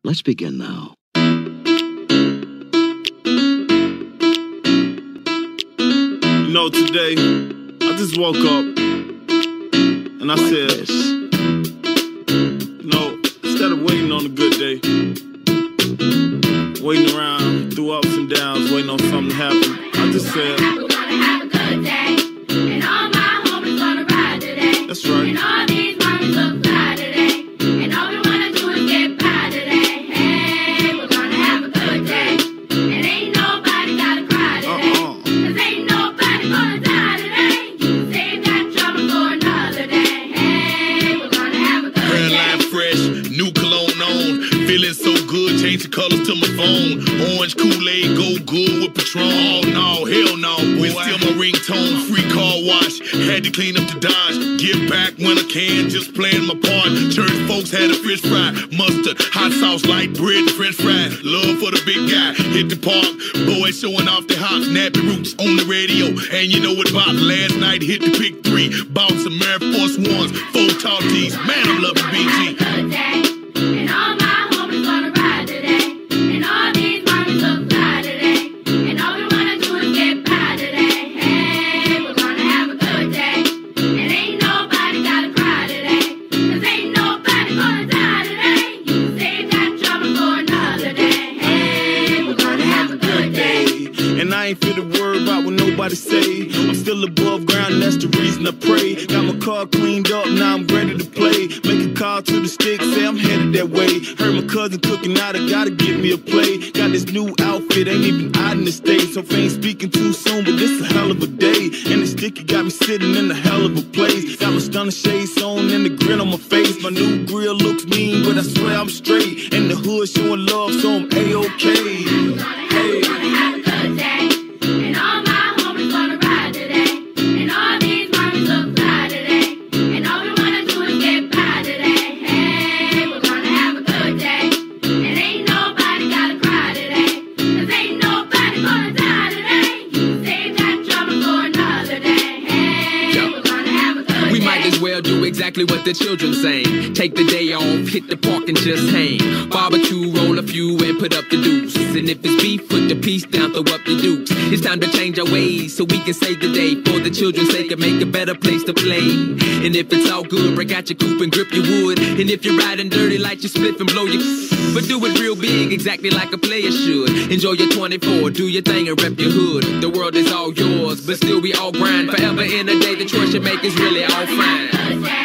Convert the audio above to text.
Let's begin now. You know, today, I just woke up and I said, you know, instead of waiting on a good day, waiting around through ups and downs, waiting on something to happen, I just said, we're gonna have a good day, and all my homies gonna ride today. That's right. And all these mommies look fly today, and all we wanna do is get by today. Hey, we're gonna have a good day, and ain't nobody gotta cry today, cause ain't nobody gonna die today. You save that trouble for another day. Hey, we're gonna have a good day. Hairline fresh, new cologne on, feeling so good, change the colors to my phone. Orange Kool-Aid, go good with Patron. Oh no, hell no, boy. Still my ringtone, free car wash, had to clean up the Dodge. Give back when I can, just playing my part. Church folks had a fish fry, mustard, hot sauce, light bread, French fries. Love for the big guy, hit the park. Boys showing off their hot nappy roots on the radio. And you know what about last night, hit the pick 3. Bought some Air Force Ones, 4 tall tees. Man, I'm loving BG. Good day, and all my homies gonna ride today, and all these mommies look fly today, and all we wanna do is get by today. Hey, we're gonna have a good day, and ain't nobody gotta cry today, cause ain't nobody gonna die today. You save that trouble for another day. Hey, we're gonna have a good day. And I ain't fit to worry about what nobody say. I'm still above ground, and that's the reason I pray. Got my car cleaned up, now I'm ready to play. Make a call to the stick, say I'm headed that way. Heard my cousin cooking out, I gotta get me a plate. Got this new outfit, ain't even out in the States. So if I ain't speaking too soon, but this a hell of a day. And the sticky got me sitting in a hell of a place. Got my stunner shades on and the grin on my face. My new grill looks mean, but I swear I'm straight. And the hood showing love, so I'm A-OK. Hey. Have a good day, and all my homies gonna ride today, and all these mommies look fly today, and all we wanna do is get by today. Hey, we're gonna have a good day, and ain't nobody gotta cry today, cause ain't nobody gonna die today. You save that trouble for another day. Hey, we're gonna have a good day. We might as well do exactly what the children saying. Take the day off, hit the park and just hang. Barbecue, roll a few and put up the deuce. And if it's beef, put the piece down, throw up the dukes. It's time to change our ways so we can save the day. For the children's sake and make a better place to play. And if it's all good, break out your coupe and grip your wood. And if you're riding dirty, light your spliff and blow your... But do it real big, exactly like a player should. Enjoy your 24, do your thing and rep your hood. The world is all yours, but still we all grind. Forever in a day, the choice you make is really all fine.